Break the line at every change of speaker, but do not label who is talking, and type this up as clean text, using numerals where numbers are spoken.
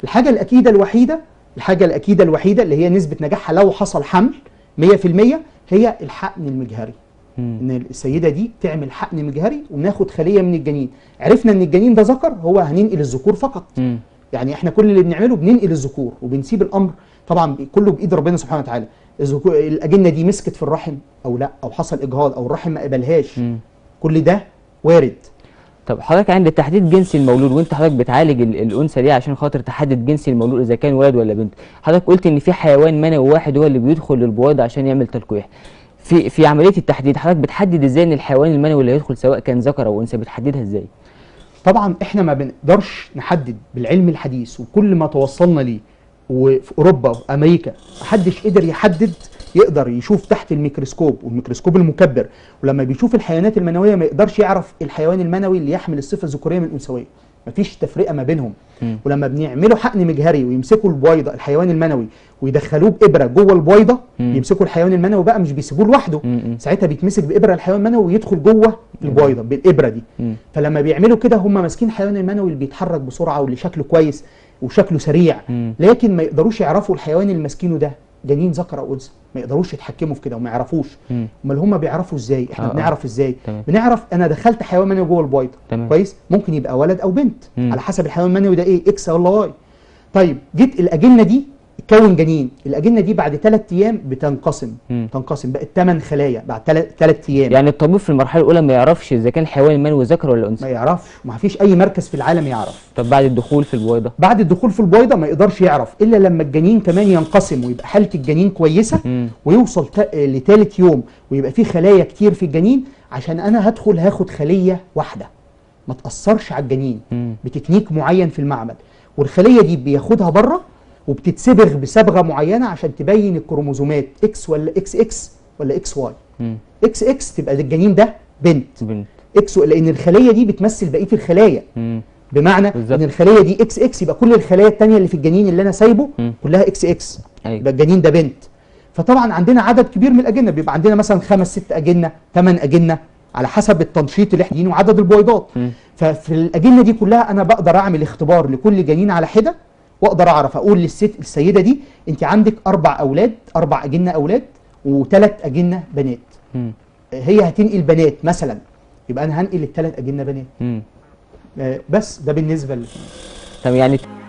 الحاجه الاكيده الوحيده اللي هي نسبه نجاحها لو حصل حمل 100% هي الحقن المجهري. ان السيده دي تعمل حقن مجهري وناخد خليه من الجنين، عرفنا ان الجنين ده ذكر، هو هننقل الذكور فقط. يعني احنا كل اللي بنعمله بننقل الذكور وبنسيب الامر طبعا كله بايد ربنا سبحانه وتعالى. الاجنه دي مسكت في الرحم او لا، او حصل اجهاض او الرحم ما قبلهاش، كل ده وارد.
طب حضرتك عند تحديد جنس المولود، وانت حضرتك بتعالج الانثى دي عشان خاطر تحدد جنس المولود اذا كان ولد ولا بنت، حضرتك قلت ان في حيوان منوي واحد هو اللي بيدخل للبويضه عشان يعمل تلقيح. في عمليه التحديد حضرتك بتحدد ازاي ان الحيوان المنوي اللي هيدخل سواء كان ذكر او انثى، بتحددها ازاي؟
طبعا احنا ما بنقدرش نحدد بالعلم الحديث وكل ما توصلنا ليه، وفي اوروبا وامريكا محدش قدر يحدد، يقدر يشوف تحت الميكروسكوب والميكروسكوب المكبر، ولما بيشوف الحيوانات المنويه ما يقدرش يعرف الحيوان المنوي اللي يحمل الصفه الذكوريه من الانثويه، مفيش تفرقه ما بينهم. ولما بنعمله حقن مجهري ويمسكوا البويضه الحيوان المنوي ويدخلوه بابره جوه البويضه، يمسكوا الحيوان المنوي بقى مش بيسيبوه لوحده، ساعتها بيتمسك بابره الحيوان المنوي ويدخل جوه البويضه بالابره دي. فلما بيعملوا كده هم ماسكين الحيوان المنوي اللي بيتحرك بسرعه واللي شكله كويس وشكله سريع، لكن ما يقدروش يعرفوا الحيوان اللي ماسكينه ده جنين ذكر او انثى، ما يقدروش يتحكموا في كده وما يعرفوش. امال هم بيعرفوا ازاي؟ احنا بنعرف ازاي؟ بنعرف انا دخلت حيوان منوي جوه البويضه كويس، ممكن يبقى ولد او بنت على حسب الحيوان المنوي ده ايه، اكس ولا واي. طيب جيت الاجنه دي تكون جنين، الاجنه دي بعد 3 ايام بتنقسم، بقت 8 خلايا بعد 3 ايام.
يعني الطبيب في المرحله الاولى ما يعرفش اذا كان الحيوان المنوي ذكر ولا انثى؟
ما يعرفش، ما فيش اي مركز في العالم يعرف.
طب بعد الدخول في البويضه؟
بعد الدخول في البويضه ما يقدرش يعرف الا لما الجنين كمان ينقسم ويبقى حاله الجنين كويسه، ويوصل لثالث يوم ويبقى فيه خلايا كتير في الجنين، عشان انا هدخل هاخد خليه واحده ما تاثرش على الجنين بتكنيك معين في المعمل، والخليه دي بياخدها بره وبتتصبغ بصبغه معينه عشان تبين الكروموزومات اكس ولا اكس اكس ولا اكس واي. اكس اكس تبقى الجنين ده بنت، اكس لان الخليه دي بتمثل بقيه الخلايا، بمعنى ان الخليه دي اكس اكس يبقى كل الخلايا الثانيه اللي في الجنين اللي انا سايبه كلها اكس اكس، يبقى الجنين ده بنت. فطبعا عندنا عدد كبير من الاجنه، بيبقى عندنا مثلا 5 6 اجنه 8 اجنه على حسب التنشيط اللي احنا وعدد البويضات. ففي الاجنه دي كلها انا بقدر اعمل اختبار لكل جنين على حده، واقدر اعرف اقول للسيده دي انت عندك 4 اولاد، 4 اجنه اولاد و3 اجنه بنات. هي هتنقل بنات مثلا، يبقى انا هنقل ال3 اجنه بنات. بس ده بالنسبه
طب يعني